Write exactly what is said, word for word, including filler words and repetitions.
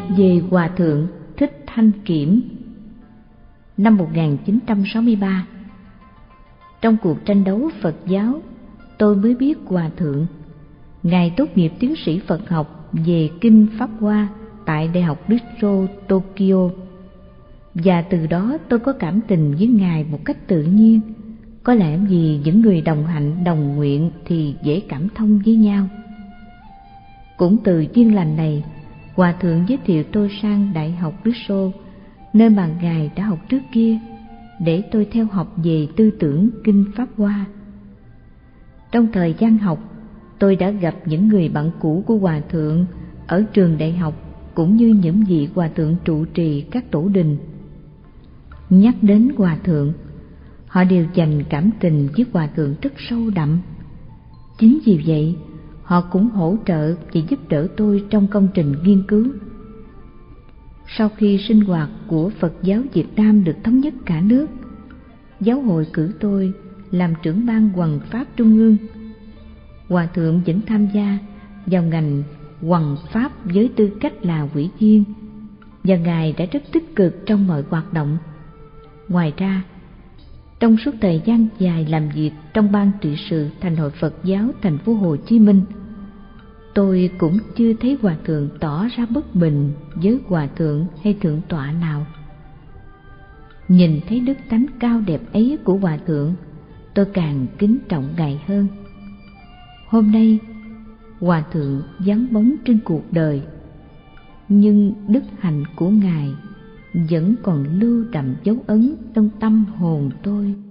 về Hòa Thượng Thích Thanh Kiểm. Năm một nghìn chín trăm sáu mươi ba, trong cuộc tranh đấu Phật giáo, tôi mới biết Hòa Thượng. Ngài tốt nghiệp tiến sĩ Phật học về Kinh Pháp Hoa tại Đại học Risho, Tokyo. Và từ đó tôi có cảm tình với Ngài một cách tự nhiên. Có lẽ vì những người đồng hạnh đồng nguyện thì dễ cảm thông với nhau. Cũng từ duyên lành này, Hòa Thượng giới thiệu tôi sang Đại học Risho, nơi mà Ngài đã học trước kia, để tôi theo học về tư tưởng Kinh Pháp Hoa. Trong thời gian học, tôi đã gặp những người bạn cũ của Hòa Thượng ở trường đại học, cũng như những vị Hòa Thượng trụ trì các tổ đình. Nhắc đến Hòa Thượng, họ đều dành cảm tình với Hòa Thượng rất sâu đậm. Chính vì vậy, họ cũng hỗ trợ và giúp đỡ tôi trong công trình nghiên cứu. Sau khi sinh hoạt của Phật giáo Việt Nam được thống nhất cả nước, giáo hội cử tôi làm trưởng ban Hoằng Pháp Trung ương. Hòa Thượng vẫn tham gia vào ngành Hoằng Pháp với tư cách là ủy viên, và Ngài đã rất tích cực trong mọi hoạt động. Ngoài ra, trong suốt thời gian dài làm việc trong ban trị sự Thành hội Phật giáo thành phố Hồ Chí Minh, tôi cũng chưa thấy Hòa Thượng tỏ ra bất bình với Hòa Thượng hay Thượng tọa nào. Nhìn thấy đức tánh cao đẹp ấy của Hòa Thượng, tôi càng kính trọng Ngài hơn. Hôm nay, Hòa Thượng vắng bóng trên cuộc đời, nhưng đức hạnh của Ngài vẫn còn lưu đậm dấu ấn trong tâm hồn tôi.